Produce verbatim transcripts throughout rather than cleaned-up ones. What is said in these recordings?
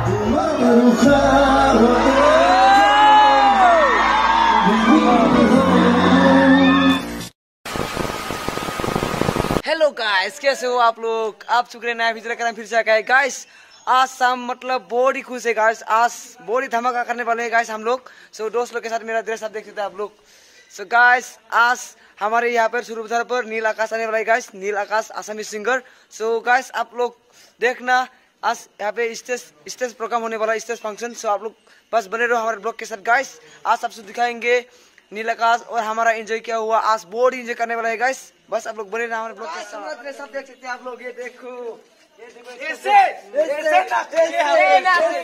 Hello guys, कैसे हो आप लोग? आप चुके नया वीडियो करना फिर से गए गाइस। आज शाम मतलब बहुत ही खुश है गाइस, आज बहुत ही धमाका करने वाले हैं गाइस हम लोग। सो दोस्त लोग के साथ मेरा ड्रेस आप देख सकते हैं आप लोग। सो गाइस आज हमारे यहाँ पर सुरपथार पर नील आकाश आने वाला है गाइस, नील आकाश आसामी सिंगर। सो गाइस आप लोग देखना, आज यहाँ पे स्टेज स्टेज प्रोग्राम होने वाला है, स्टेज फंक्शन। सो आप लोग बस बने रहो हमारे ब्लॉग के साथ गाइस। आज सबसे दिखाएंगे नील आकाश और हमारा एंजॉय क्या हुआ, आज बहुत ही एंजॉय करने वाला है गाइस। बस आप लोग बने रहे हमारे ब्लॉग के साथ। सब देख सकते हैं आप लोग, ये देखो ये देखो ऐसे ऐसे नाचते हैं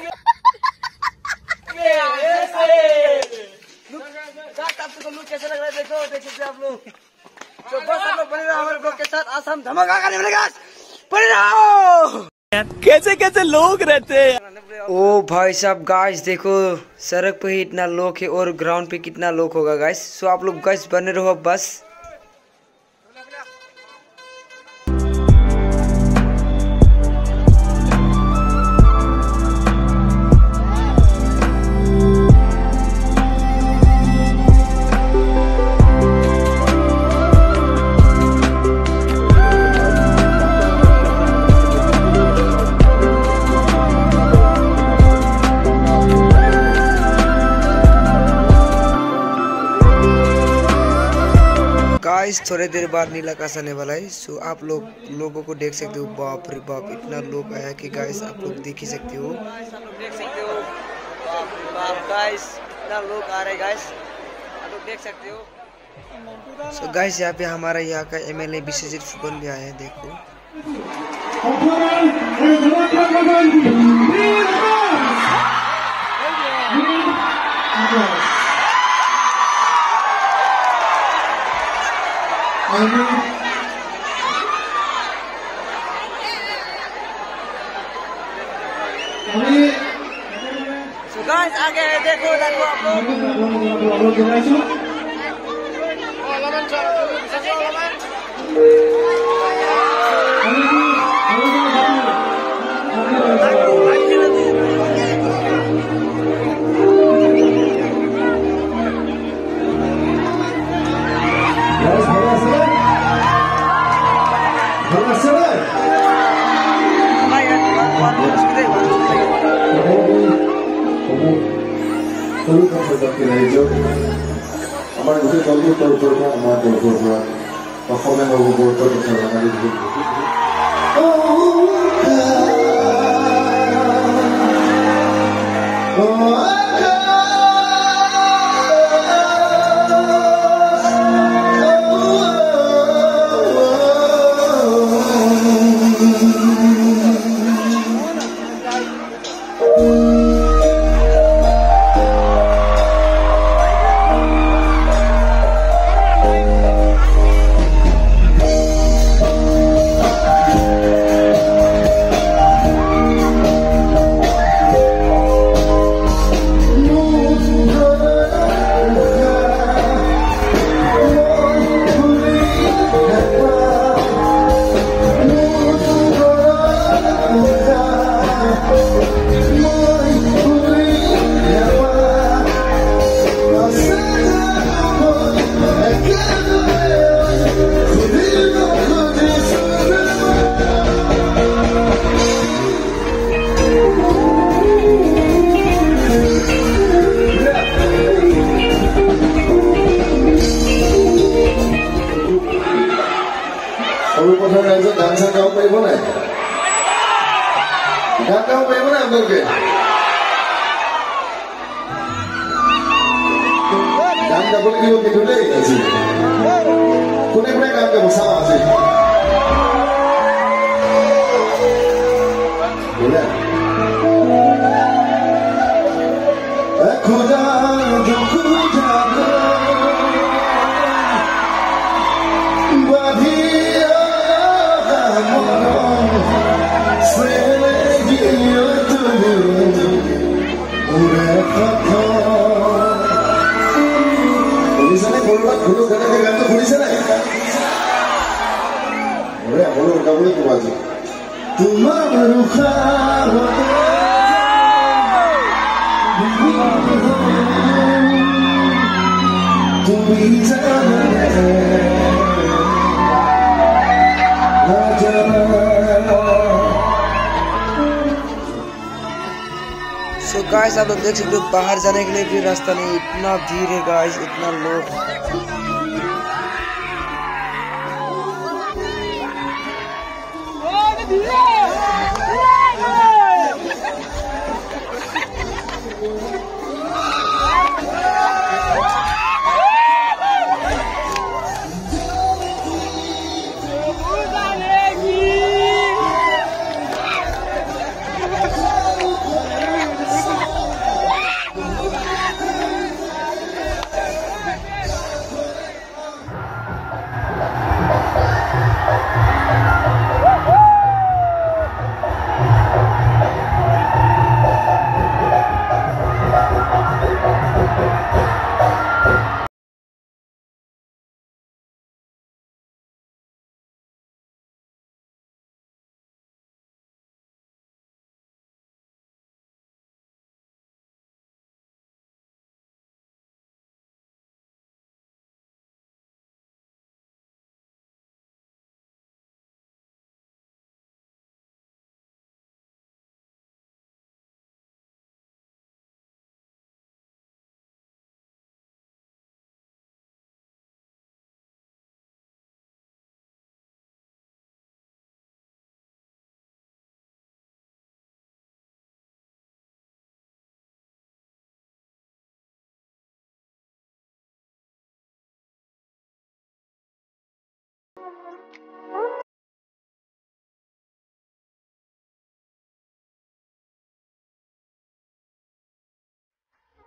लुक कैसे लग रहा है, देखो देख सकते हैं आप लोग। तो बस आप लोग बने रहो हमारे ब्लॉग के साथ, आज हम धमाका करने वाले गाइस, बने रहो। कैसे कैसे लोग रहते हैं। ओ भाई साहब गाइस देखो, सड़क पे ही इतना लोग है और ग्राउंड पे कितना लोग होगा गाइस। सो आप लोग गाइस बने रहो बस। गाइस थोड़े देर बाद नील आकाश आने वाला है। सो आप लोग लोगों को देख सकते हो, बाप रे बाप इतना लोग आया कि गाइस आप लोग देख ही सकते हो। आप लोग देख सकते हो, बाप रे बाप गाइस इतना लोग आ रहे गाइस, आप लोग देख सकते हो। सो गाइस यहाँ पे हमारा यहाँ का एमएलए विश्वजीत फुकन भी आया है, देखो। So guys आगे देखो देखो आप लोग। আমার গোটেই দলটোৰ তৰফৰ পৰা আমাৰ তৰফৰ পৰা অসমীয়া নৱবৰ্ষৰ কথা জনাই দিছোঁ। Sarupathar raja dansa kau paibo na? Gan kau paibo na apnaloke? Gan gabole kibo kithule aji. Kone kone gan gabo sama aji. Bola. Khuda jo khuda तुम्हारा सो गाइस आप लोग देख सकते हो बाहर जाने के लिए भी रास्ता नहीं, इतना भीड़ है गाइस, इतना लोग।